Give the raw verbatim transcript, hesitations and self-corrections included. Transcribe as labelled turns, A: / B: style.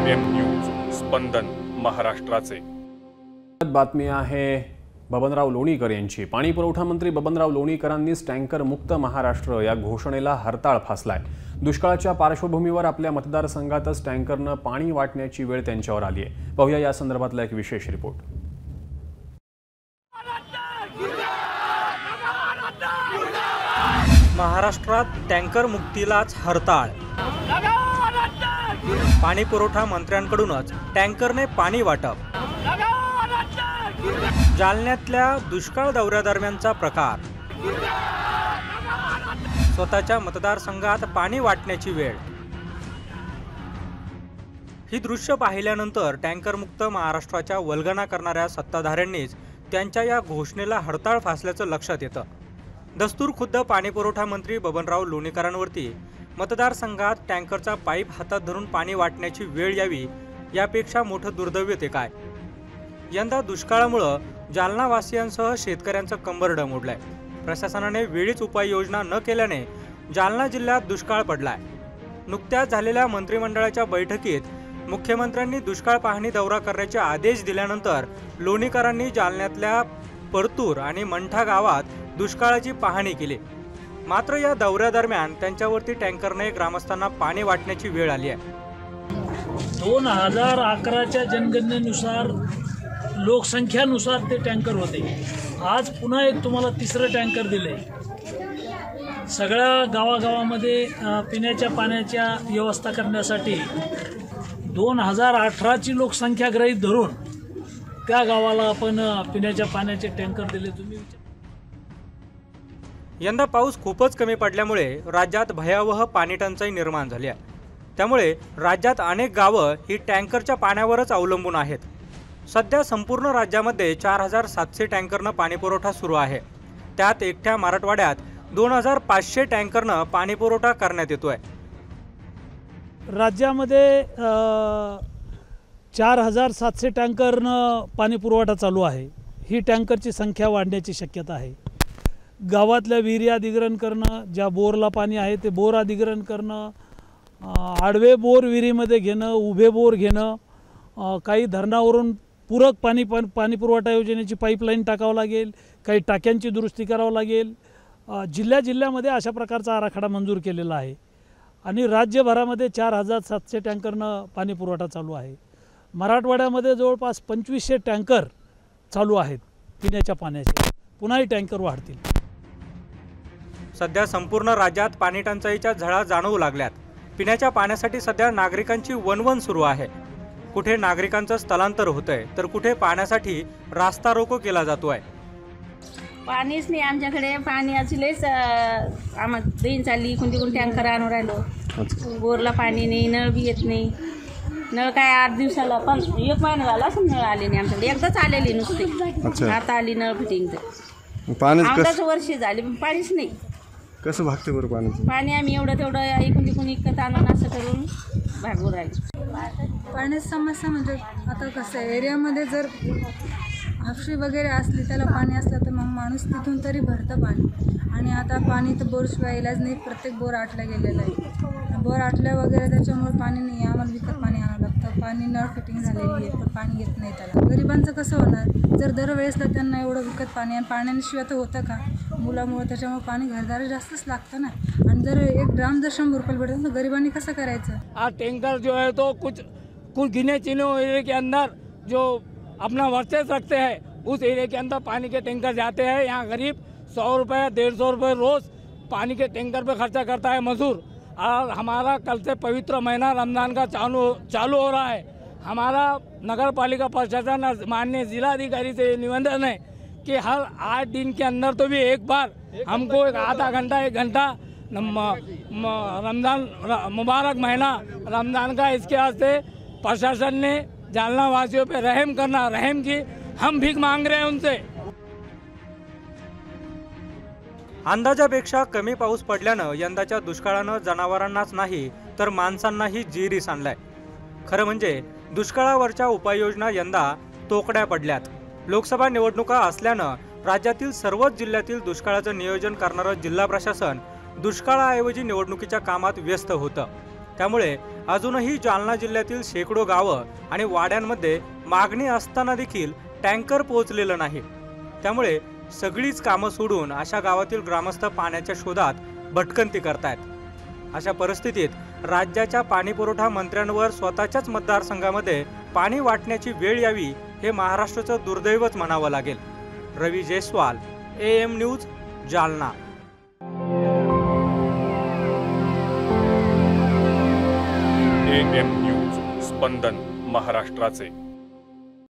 A: M news स्पंदन महाराष्ट्राचे।
B: बातमी आहे बबनराव लोणीकर यांची। पाणी पुरवठा मंत्री बबनराव लोणीकरांनी टँकर मुक्त महाराष्ट्र या घोषणेला हरताळ फासलाय। दुष्काळाच्या पार्श्वभूमीवर आपल्या मतदारसंघातच टँकरनं पाणी वाटण्याची वेळ त्यांच्यावर आली आहे। पाहूया या संदर्भातला एक विशेष रिपोर्ट।
C: महाराष्ट्रात टँकर मुक्तीलाच हरताळ। पाणी पुरवठा मंत्र्यांकडूनच टँकरने पाणी वाटप। जालन्यातल्या दुष्काळ दौऱ्यादरम्यानचा प्रकार। स्वतःच्या मतदारसंघात पाणी वाटण्याची वेळ। ही दृश्य पाहिल्यानंतर टँकर मुक्त महाराष्ट्राच्या वल्गना करणाऱ्या सत्ताधाऱ्यांनीच त्यांच्या या घोषणेला हरताळ फासल्याचं लक्षात येतं। दस्तूर खुद्द पाणी पुरवठा मंत्री बबनराव लोणीकरांवरती मतदारसंघात टँकरचा पाईप हातात धरून पाणी वाटण्याची वेळ यावी यापेक्षा मोठं दुर्दैव ते काय। यंदा दुष्काळामुळे जालना वासियांसह शेतकऱ्यांचं कंबरडं मोडलंय। प्रशासनाने वेळीच उपाययोजना न केल्याने जालना जिल्ह्यात दुष्काळ पडलाय। नुकत्याच झालेल्या मंत्रिमंडळाच्या बैठकीत मुख्यमंत्र्यांनी दुष्काळ पाहणी दौरा करण्याचे आदेश दिल्यानंतर लोणीकरांनी जालन्यातल्या परतूर आणि मंठा गावात दुष्काळाची पाहणी केली। मात्र या दौऱ्यादरम्यान त्यांच्यावरती टँकरने ग्रामस्थांना पाणी वाटण्याची वेळ आली आहे।
D: दोन हजार अकराच्या जनगणनेनुसार लोकसंख्यानुसार ते टँकर होते। आज पुन्हा एक तुम्हाला तिसरं टँकर दिले। सगळ्या गावागावामध्ये पिण्याच्या पाण्याच्या व्यवस्था करण्यासाठी दोन हजार अठराची लोकसंख्या गृहीत धरून त्या गावाला आपण पिण्याच्या पाण्याचे टँकर दिले। तुम्ही
C: यंदा पाऊस खूपच कमी पडल्यामुळे राज्यात भयावह पाणी टंचाई निर्माण झाली आहे। त्यामुळे राज्यात अनेक गावं ही टँकरच्या पाण्यावरच अवलंबून आहेत। सध्या संपूर्ण राज्यामध्ये चार हजार सातशे टँकरनं पाणी पुरवठा सुरू आहे। त्यात एकट्या मराठवाड्यात दोन हजार पाचशे टँकरनं पाणी पुरवठा करण्यात येतोय।
D: राज्यामध्ये चार हजार सातशे टँकरनं पाणी पुरवठा चालू आहे। ही टँकरची संख्या वाढण्याची शक्यता आहे। गावातल्या विहिरी अधिग्रहण करणं, ज्या बोरला पाणी आहे ते बोर अधिग्रहण करणं, आडवे बोर विहिरीमध्ये घेणं, उभे बोर घेणं, काही धरणावरून पूरक पाणी पाणी पुरवठा योजनेची पाईपलाईन टाकावं लागेल, काही टाक्यांची दुरुस्ती करावं लागेल। जिल्ह्या जिल्ह्यामध्ये अशा प्रकारचा आराखडा मंजूर केलेला आहे आणि राज्यभरामध्ये चार हजार सातशे टँकरनं पाणी पुरवठा चालू आहे। मराठवाड्यामध्ये जवळपास पंचवीसशे टँकर चालू आहेत पिण्याच्या पाण्याचे। पुन्हाही टँकर वाढतील।
C: सध्या संपूर्ण राज्यात पाणी टंचाईच्या झळा जाणवू लागल्यात। पिण्याच्या पाण्यासाठी सध्या नागरिकांची वणवण सुरू आहे। कुठे नागरिकांचं स्थलांतर होतंय तर कुठे पाण्यासाठी रास्ता रोको केला जातोय।
E: पाणीच नाही आमच्याकडे। पाणी असलेच आम्हाला दिन चालली, कोणती कोण टँकर आणून राहिलो। बोरला पाणी नाही, नळ बी येत नाही। नळ काय आठ दिवसाला पण एक महिना झाला असं नळ आले नाही आमच्याकडे। एकदाच आलेली नुसते, आता आली नळ फिटिंग तर पाणी आमदाच वर्षी झाले पण पाणीच नाही।
F: कसं भागते बरं पाणी?
E: पाणी आम्ही एवढं तेवढं ऐकून तिकून इकत आणून असं करून भागू राहिलो।
G: पाण्याची समस्या म्हणजे आता कसं आहे, एरियामध्ये जर हापशी वगैरे असली, त्याला पाणी असलं तर मग माणूस तिथून तरी भरतं पाणी। आणि आता पाणी तर बोरशिवाय इलाज नाही। प्रत्येक बोर आटला गेलेला आहे। बोर आटल्या वगैरे त्याच्यामुळे पाणी नाही, आम्हाला विकत पाणी आणावं लागतं। पाणी नळ फिटिंग झालेली आहे पण पाणी येत नाही त्याला। गरिबांचं कसं होणार जर दरवेळेसला त्यांना एवढं विकत पाणी, आणि पाण्याशिवाय तर होतं का? मुलामुळे त्याच्यामुळे पाणी घरदारी जास्तच लागतं ना। आणि जर एक ड्राम जर शंभर रुपये भेटतं तर गरिबांनी कसं करायचं?
H: आज टैंकर जो है तो कुछ कुछ गिने चुने एरिया के अंदर जो अपना वर्चस्व रखते हैं उस एरिया के अंदर पानी के टैंकर जाते हैं। यहाँ गरीब सौ रुपये डेढ़ सौ रुपये रोज़ पानी के टैंकर पे खर्चा करता है मजदूर। और हमारा कल से पवित्र महीना रमज़ान का चालू चालू हो रहा है। हमारा नगर पालिका प्रशासन और माननीय जिलाधिकारी से निवेदन है कि हर आठ दिन के अंदर तो भी एक बार हमको एक आधा घंटा एक घंटा रमज़ान मुबारक महीना रमज़ान का, इसके वास्ते प्रशासन ने जालना वासियों पे रहम करना, रहम की हम भीख मांग रहे हैं उनसे।
C: अंदाजापेक्षा कमी पाऊस पडल्यानं यंदाच्या दुष्काळानं जनावरांनाच नाही तर माणसांनाही जिरीस आणलाय। खरं म्हणजे दुष्काळावरच्या उपाययोजना यंदा तोकड्या पडल्यात। लोकसभा निवडणुका असल्यानं राज्यातील सर्वच जिल्ह्यातील दुष्काळाचं नियोजन करणारं जिल्हा प्रशासन दुष्काळाऐवजी निवडणुकीच्या कामात व्यस्त होतं। त्यामुळे अजूनही जालना जिल्ह्यातील शेकडो गावं आणि वाड्यांमध्ये मागणी असताना देखील टँकर पोहोचलेलं नाही। त्यामुळे सगळीच कामं सोडून अशा गावातील ग्रामस्थ पाण्याच्या शोधात भटकंती करतायत। अशा परिस्थितीत राज्याच्या पाणीपुरवठा मंत्र्यांवर स्वतःच्याच मतदारसंघामध्ये पाणी वाटण्याची वेळ यावी हे महाराष्ट्राचं दुर्दैवच म्हणावं लागेल। Ravi Jaiswal, A M news, Jalna.
A: A M news, स्पंदन महाराष्ट्राचे।